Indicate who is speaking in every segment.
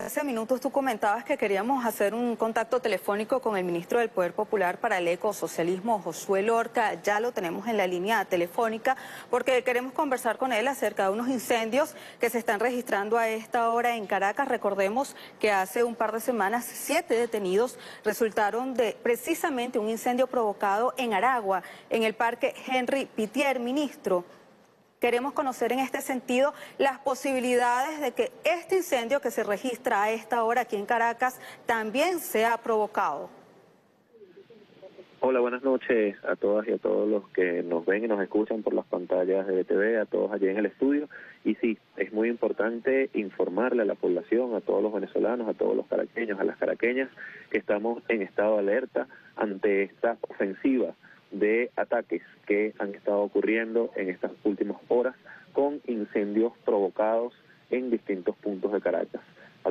Speaker 1: Hace minutos tú comentabas que queríamos hacer un contacto telefónico con el ministro del Poder Popular para el Ecosocialismo, Josué Lorca. Ya lo tenemos en la línea telefónica porque queremos conversar con él acerca de unos incendios que se están registrando a esta hora en Caracas. Recordemos que hace un par de semanas 7 detenidos resultaron de precisamente un incendio provocado en Aragua, en el Parque Henry Pittier. Ministro, queremos conocer en este sentido las posibilidades de que este incendio que se registra a esta hora aquí en Caracas también sea provocado.
Speaker 2: Hola, buenas noches a todas y a todos los que nos ven y nos escuchan por las pantallas de BTV, a todos allí en el estudio. Y sí, es muy importante informarle a la población, a todos los venezolanos, a todos los caraqueños, a las caraqueñas, que estamos en estado de alerta ante esta ofensiva de ataques que han estado ocurriendo en estas últimas horas con incendios provocados en distintos puntos de Caracas. A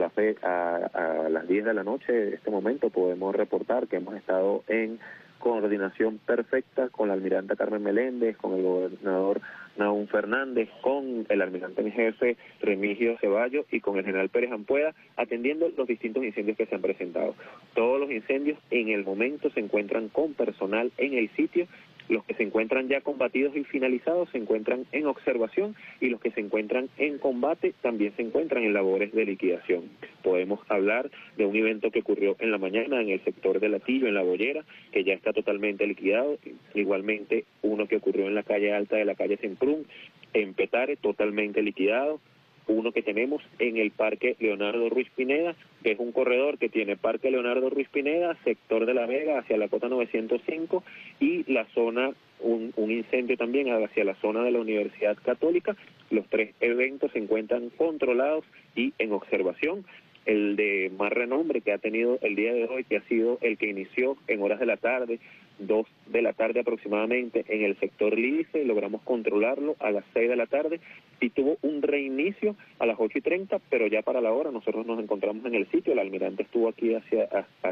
Speaker 2: las 10 de la noche de este momento podemos reportar que hemos estado en coordinación perfecta con la almiranta Carmen Meléndez, con el gobernador Nahum Fernández, con el almirante en jefe Remigio Ceballos y con el general Pérez Ampueda, atendiendo los distintos incendios que se han presentado. Todos los incendios en el momento se encuentran con personal en el sitio. Los que se encuentran ya combatidos y finalizados se encuentran en observación y los que se encuentran en combate también se encuentran en labores de liquidación. Podemos hablar de un evento que ocurrió en la mañana en el sector de Latillo, en La Bollera, que ya está totalmente liquidado. Igualmente uno que ocurrió en la calle alta de la calle Semprún, en Petare, totalmente liquidado. Uno que tenemos en el Parque Leonardo Ruiz Pineda, que es un corredor que tiene Parque Leonardo Ruiz Pineda, sector de La Vega hacia la cota 905 y la zona, un incendio también hacia la zona de la Universidad Católica. Los 3 eventos se encuentran controlados y en observación. El de más renombre que ha tenido el día de hoy, que ha sido el que inició en horas de la tarde, 2 de la tarde aproximadamente, en el sector Lídice, logramos controlarlo a las 6 de la tarde y tuvo un reinicio a las 8:30, pero ya para la hora nosotros nos encontramos en el sitio. El almirante estuvo aquí hace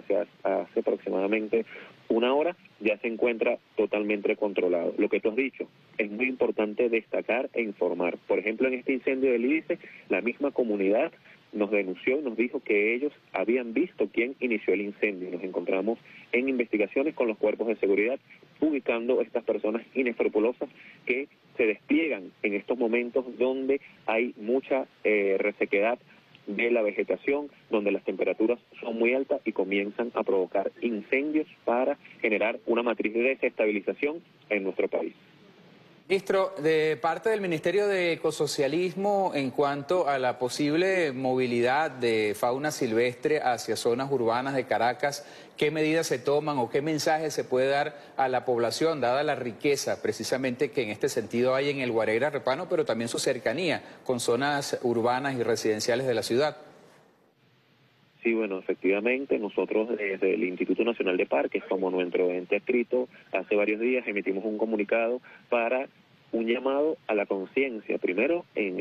Speaker 2: aproximadamente una hora, ya se encuentra totalmente controlado. Lo que tú has dicho, es muy importante destacar e informar. Por ejemplo, en este incendio del Lídice, la misma comunidad nos denunció y nos dijo que ellos habían visto quién inició el incendio. Nos encontramos en investigaciones con los cuerpos de seguridad, ubicando a estas personas inescrupulosas que se despliegan en estos momentos donde hay mucha resequedad de la vegetación, donde las temperaturas son muy altas y comienzan a provocar incendios para generar una matriz de desestabilización en nuestro país.
Speaker 3: Ministro, de parte del Ministerio de Ecosocialismo, en cuanto a la posible movilidad de fauna silvestre hacia zonas urbanas de Caracas, ¿qué medidas se toman o qué mensaje se puede dar a la población, dada la riqueza precisamente que en este sentido hay en el Guaregra Repano, pero también su cercanía con zonas urbanas y residenciales de la ciudad?
Speaker 2: Sí, bueno, efectivamente, nosotros desde el Instituto Nacional de Parques, como nuestro ente adscrito, hace varios días emitimos un comunicado para un llamado a la conciencia, primero en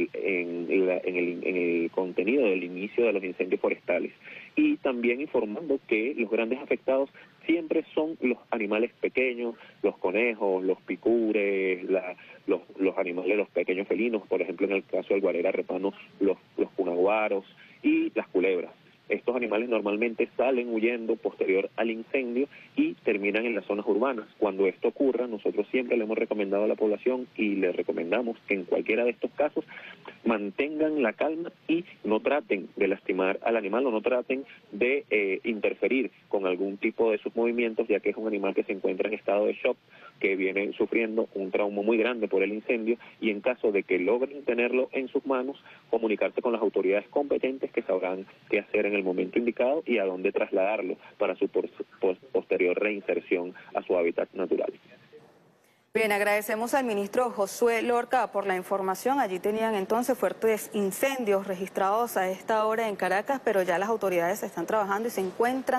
Speaker 2: el contenido del inicio de los incendios forestales y también informando que los grandes afectados siempre son los animales pequeños, los conejos, los picures, los animales, los pequeños felinos, por ejemplo en el caso del Guaregra Repano, los cunaguaros y las culebras. Estos animales normalmente salen huyendo posterior al incendio y terminan en las zonas urbanas. Cuando esto ocurra, nosotros siempre le hemos recomendado a la población y le recomendamos que en cualquiera de estos casos mantengan la calma y no traten de lastimar al animal o no traten de interferir con algún tipo de sus movimientos, ya que es un animal que se encuentra en estado de shock, que viene sufriendo un trauma muy grande por el incendio y en caso de que logren tenerlo en sus manos, comunicarse con las autoridades competentes que sabrán qué hacer en el momento indicado y a dónde trasladarlo para su posterior reinserción a su hábitat natural.
Speaker 1: Bien, agradecemos al ministro Josué Lorca por la información. Allí tenían entonces fuertes incendios registrados a esta hora en Caracas, pero ya las autoridades están trabajando y se encuentran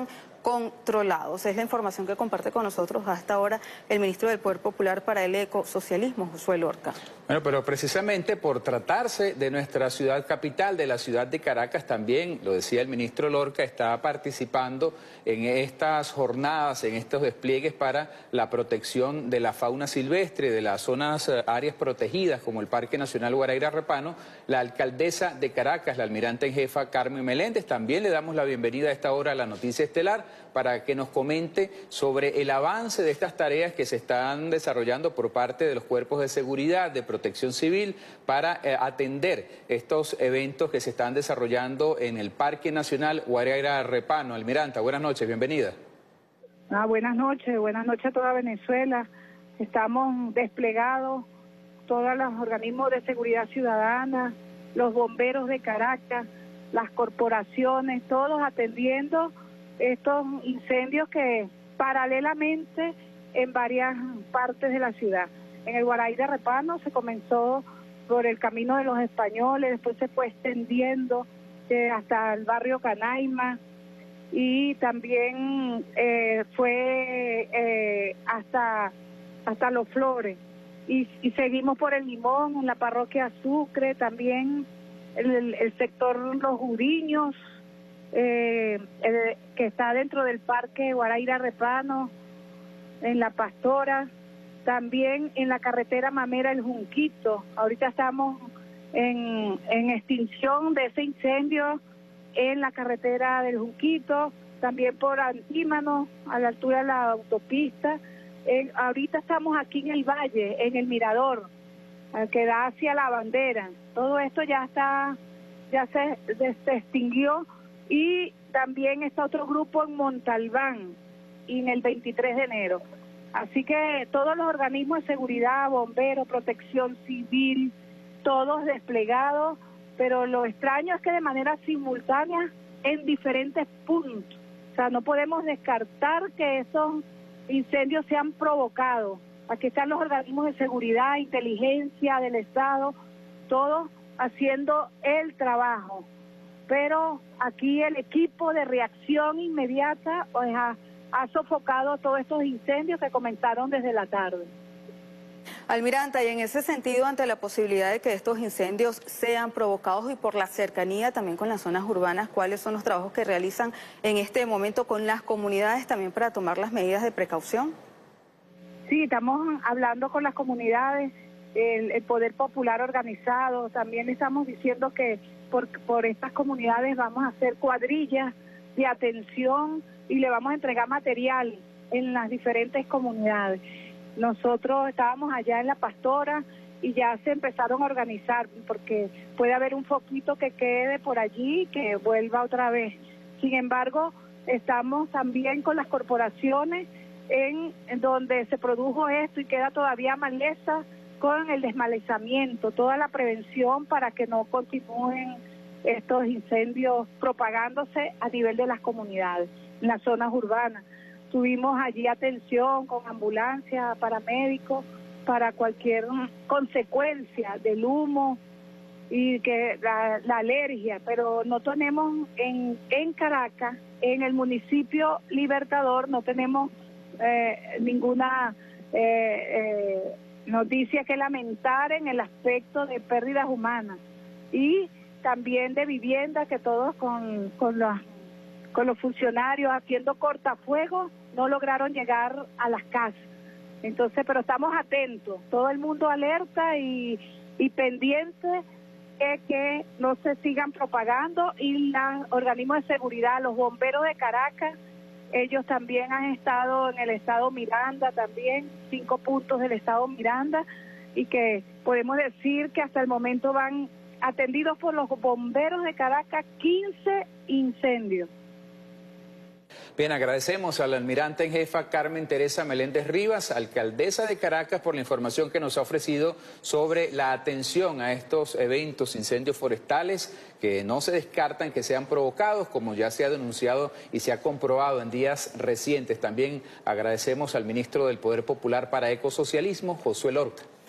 Speaker 1: controlados. Es la información que comparte con nosotros hasta ahora el ministro del Poder Popular para el Ecosocialismo, Josué Lorca.
Speaker 3: Bueno, pero precisamente por tratarse de nuestra ciudad capital, de la ciudad de Caracas, también, lo decía el ministro Lorca, está participando en estas jornadas, en estos despliegues para la protección de la fauna silvestre, de las zonas, áreas protegidas como el Parque Nacional Guaraíra Repano. La alcaldesa de Caracas, la almirante en jefa Carmen Meléndez, también le damos la bienvenida a esta hora a la noticia estelar para que nos comente sobre el avance de estas tareas que se están desarrollando por parte de los cuerpos de seguridad, de protección civil, para atender estos eventos que se están desarrollando en el Parque Nacional Guaraíra Repano. Almiranta, buenas noches, bienvenida.
Speaker 4: Buenas noches a toda Venezuela. Estamos desplegados, todos los organismos de seguridad ciudadana, los bomberos de Caracas, las corporaciones, todos atendiendo estos incendios que paralelamente en varias partes de la ciudad. En el Guaraíra Repano se comenzó por el Camino de los Españoles, después se fue extendiendo hasta el barrio Canaima y también fue hasta Los Flores. Y seguimos por el Limón, en la parroquia Sucre, también el sector Los Uriños, que está dentro del Parque Guaraíra Repano, en La Pastora, también en la carretera Mamera El Junquito. Ahorita estamos en extinción de ese incendio en la carretera del Junquito, también por Antímano, a la altura de la autopista. Ahorita estamos aquí en el Valle, en el Mirador, que da hacia la Bandera. Todo esto ya se extinguió. Y también está otro grupo en Montalbán, y en el 23 de enero. Así que todos los organismos de seguridad, bomberos, protección civil, todos desplegados, pero lo extraño es que de manera simultánea en diferentes puntos. O sea, no podemos descartar que esos incendios se han provocado. Aquí están los organismos de seguridad, inteligencia del Estado, todos haciendo el trabajo. Pero aquí el equipo de reacción inmediata ha sofocado todos estos incendios que comenzaron desde la tarde.
Speaker 1: Almiranta, y en ese sentido, ante la posibilidad de que estos incendios sean provocados y por la cercanía también con las zonas urbanas, ¿cuáles son los trabajos que realizan en este momento con las comunidades también para tomar las medidas de precaución?
Speaker 4: Sí, estamos hablando con las comunidades, el Poder Popular organizado, también estamos diciendo que por estas comunidades vamos a hacer cuadrillas de atención y le vamos a entregar material en las diferentes comunidades. Nosotros estábamos allá en La Pastora y ya se empezaron a organizar porque puede haber un foquito que quede por allí y que vuelva otra vez. Sin embargo, estamos también con las corporaciones en donde se produjo esto y queda todavía maleza, con el desmalezamiento, toda la prevención para que no continúen estos incendios propagándose a nivel de las comunidades, en las zonas urbanas. Tuvimos allí atención con ambulancia, paramédicos, para cualquier consecuencia del humo y que la alergia, pero no tenemos en Caracas, en el municipio Libertador, no tenemos ninguna noticia que lamentar en el aspecto de pérdidas humanas y también de vivienda, que todos con los funcionarios haciendo cortafuegos no lograron llegar a las casas. Entonces, pero estamos atentos, todo el mundo alerta y pendiente de que no se sigan propagando, y los organismos de seguridad, los bomberos de Caracas, ellos también han estado en el estado Miranda, también 5 puntos del estado Miranda, y que podemos decir que hasta el momento van atendidos por los bomberos de Caracas 15 incendios.
Speaker 3: Bien, agradecemos a la almirante en jefa Carmen Teresa Meléndez Rivas, alcaldesa de Caracas, por la información que nos ha ofrecido sobre la atención a estos eventos, incendios forestales, que no se descartan que sean provocados, como ya se ha denunciado y se ha comprobado en días recientes. También agradecemos al ministro del Poder Popular para Ecosocialismo, Josué Lorca.